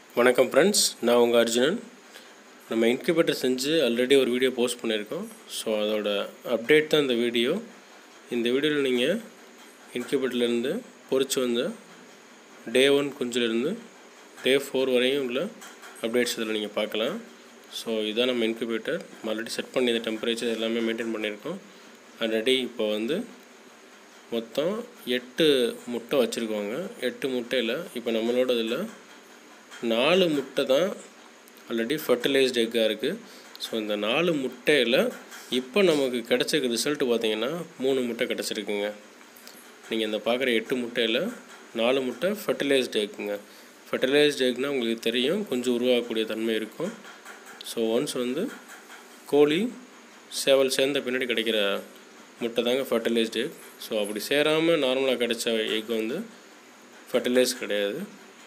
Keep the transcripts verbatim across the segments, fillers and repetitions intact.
வணக்கம் ஃப்ரெண்ட்ஸ், நான் உங்கள் அர்ஜுனன். நம்ம இன்குபேட்டர் செஞ்சு ஆல்ரெடி ஒரு வீடியோ போஸ்ட் பண்ணியிருக்கோம். ஸோ அதோட அப்டேட் தான் இந்த வீடியோ. இந்த வீடியோவில் நீங்கள் இன்குபேட்டர்லேருந்து பொறிச்சு வந்த டே ஒன் குஞ்சிலேருந்து டே ஃபோர் வரையும் உள்ள அப்டேட்ஸ் இதில் நீங்கள் பார்க்கலாம். ஸோ இதுதான் நம்ம இன்குபேட்டர். ஆல்ரெடி செட் பண்ணி இந்த டெம்பரேச்சர் எல்லாமே மெயின்டைன் பண்ணியிருக்கோம். ஆல்ரெடி இப்போ வந்து மொத்தம் எட்டு முட்டை வச்சுருக்கோங்க. எட்டு முட்டையில் இப்போ நம்மளோட இதில் நாலு முட்டை தான் ஆல்ரெடி ஃபர்டிலைஸ்டு எக்காக இருக்குது. ஸோ இந்த நாலு முட்டையில் இப்போ நமக்கு கிடச்சிருக்க ரிசல்ட்டு பார்த்திங்கன்னா மூணு முட்டை கிடச்சிருக்குங்க. நீங்கள் இந்த பார்க்குற எட்டு முட்டையில் நாலு முட்டை ஃபர்டிலைஸ்டு எக்குங்க. ஃபர்டிலைஸ்டு எக்னால் உங்களுக்கு தெரியும், கொஞ்சம் உருவாகக்கூடிய தன்மை இருக்கும். ஸோ ஒன்ஸ் வந்து கோழி சேவல் சேர்ந்த பின்னாடி கிடைக்கிற முட்டை தாங்க ஃபர்டிலைஸ்டு எக். ஸோ அப்படி சேராமல் நார்மலாக கிடைச்ச எக் வந்து ஃபர்டிலைஸ் கிடையாது.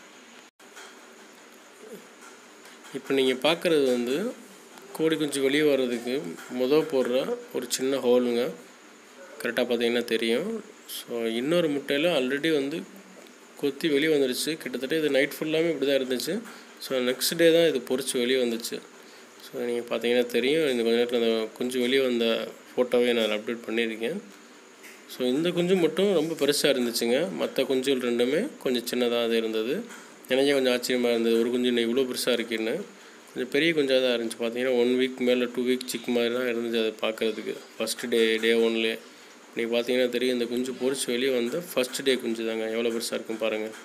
இப்போ நீங்கள் பார்க்குறது வந்து கோழி குஞ்சு வெளியே வர்றதுக்கு முதல் போடுற ஒரு சின்ன ஹோலுங்க. கரெக்டாக பார்த்தீங்கன்னா தெரியும். ஸோ இன்னொரு முட்டையில் ஆல்ரெடி வந்து கொத்தி வெளியே வந்துடுச்சு. கிட்டத்தட்ட இது நைட் ஃபுல்லாமே இப்படி தான் இருந்துச்சு. ஸோ நெக்ஸ்ட் டே தான் இது பொறிச்சு வெளியே வந்துச்சு. ஸோ நீங்கள் பார்த்தீங்கன்னா தெரியும். இந்த கொஞ்ச நேரத்தில் அந்த குஞ்சு வெளியே வந்த ஃபோட்டோவே நான் அப்டேட் பண்ணியிருக்கேன். ஸோ இந்த குஞ்சு மட்டும் ரொம்ப பெருசாக இருந்துச்சுங்க. மற்ற குஞ்சுகள் ரெண்டுமே கொஞ்சம் சின்னதாக தான் இருந்தது. எனக்கே கொஞ்சம் ஆச்சரியமாக இருந்தது, ஒரு குஞ்சு இன்னும் இவ்வளோ பெருசாக இருக்குன்னு. கொஞ்சம் பெரிய குஞ்சாக தான் இருந்துச்சு. பார்த்தீங்கன்னா ஒன் வீக் மேலே டூ வீக் சிக் மாதிரி தான் இருந்துச்சு அதை பார்க்குறதுக்கு. ஃபஸ்ட்டு டே டே ஒன்லேயே நீங்கள் பார்த்தீங்கன்னா தெரியும். இந்த குஞ்சு பொறிச்சு வெளியே வந்து ஃபஸ்ட் டே குஞ்சு தாங்க. எவ்வளோ பெருசாக இருக்கும் பாருங்கள்.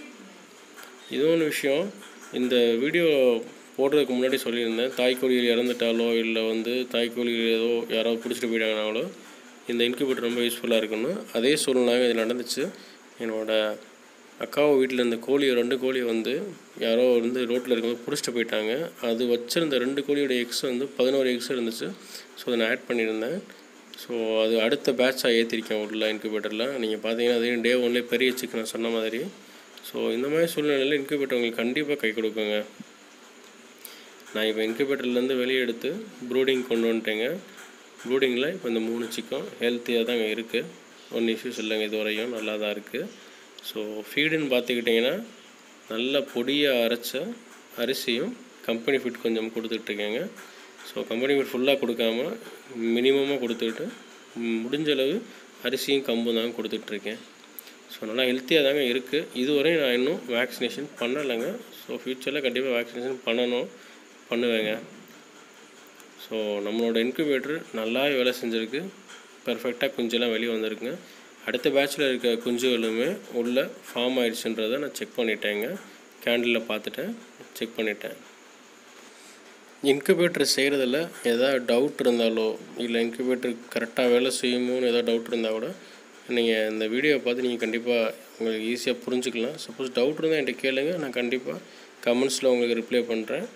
இது ஒன்று விஷயம், இந்த வீடியோ போடுறதுக்கு முன்னாடி சொல்லியிருந்தேன், தாய்க்கோழிகள் இறந்துட்டாலோ இல்லை வந்து தாய்க்கோழிகள் ஏதோ யாராவது பிடிச்சிட்டு போயிட்டாங்கனாலோ இந்த இன்குபேட்டர் ரொம்ப யூஸ்ஃபுல்லாக இருக்குன்னு. அதே சூழ்நிலை இது நடந்துச்சு. என்னோடய அக்காவை வீட்டில் இருந்த கோழி ரெண்டு கோழி வந்து யாரோ வந்து ரோட்டில் இருக்கும்போது பிடிச்சிட்டு போயிட்டாங்க. அது வச்சுருந்த ரெண்டு கோழியோட எக்ஸ் வந்து பதினோரு எக்ஸ் இருந்துச்சு. ஸோ அதை நான் ஆட் பண்ணியிருந்தேன். ஸோ அது அடுத்த பேட்சாக ஏற்றிருக்கேன் உள்ள இன்குபேட்டரில். நீங்கள் பார்த்தீங்கன்னா அதே டே ஒன்லேயே பெரிய சிக்கன் நான் சொன்ன மாதிரி. ஸோ இந்த மாதிரி சூழ்நிலையில் இன்குபேட்டர் உங்களுக்கு கண்டிப்பாக கை கொடுக்குங்க. நான் இப்போ இன்குபேட்டர்லேருந்து வெளியே எடுத்து ப்ரூடிங் கொண்டு வந்துட்டேங்க. ப்ரூடிங்கில் இப்போ இந்த மூணு சிக்கன் ஹெல்த்தியாக தாங்க இருக்குது. ஒன்றும் இஷ்யூஸ் இல்லைங்க, இது வரையும் நல்லா தான் இருக்குது. ஸோ ஃபீடுன்னு பார்த்துக்கிட்டிங்கன்னா நல்ல பொடியாக அரைச்ச அரிசியும் கம்பெனி ஃபீட் கொஞ்சம் கொடுத்துட்ருக்கேங்க. ஸோ கம்பெனி ஃபீட் ஃபுல்லாக கொடுக்காம மினிமமாக கொடுத்துக்கிட்டு முடிஞ்ச அளவு அரிசியும் கம்பும் தாங்க கொடுத்துட்ருக்கேன். ஸோ நல்லா ஹெல்த்தியாக தாங்க இருக்குது. இதுவரையும் நான் இன்னும் வேக்சினேஷன் பண்ணலைங்க. ஸோ ஃப்யூச்சரில் கண்டிப்பாக வேக்சினேஷன் பண்ணணும், பண்ணுவேங்க. ஸோ நம்மளோட இன்குபேட்டர் நல்லாவே வேலை செஞ்சுருக்கு. பர்ஃபெக்டாக குஞ்செல்லாம் வெளியே வந்திருக்குங்க. அடுத்த பேட்சில் இருக்க குஞ்சுகளுமே உள்ளே ஃபார்ம் ஆகிடுச்சுன்றதை நான் செக் பண்ணிட்டேங்க. கேண்டிலில் பார்த்துட்டேன், செக் பண்ணிட்டேன். இன்குபேட்டர் செய்கிறதில் எதாவது டவுட் இருந்தாலோ இல்லை இன்குபேட்டர் கரெக்டாக வேலை செய்யுமோன்னு எதாவது டவுட் இருந்தால் கூட நீங்கள் இந்த வீடியோவை பார்த்து நீங்கள் கண்டிப்பாக உங்களுக்கு ஈஸியாக புரிஞ்சுக்கலாம். சப்போஸ் டவுட் இருந்தால் என்கிட்ட கேளுங்க, நான் கண்டிப்பாக கமெண்ட்ஸில் உங்களுக்கு ரிப்ளை பண்ணுறேன்.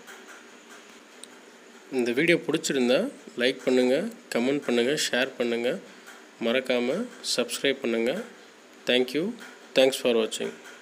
இந்த வீடியோ பிடிச்சிருந்தா லைக் பண்ணுங்கள், கமெண்ட் பண்ணுங்கள், ஷேர் பண்ணுங்கள். மறக்காமல் சப்ஸ்கிரைப் பண்ணுங்கள். தேங்க்யூ. தேங்க்ஸ் ஃபார் வாட்சிங்.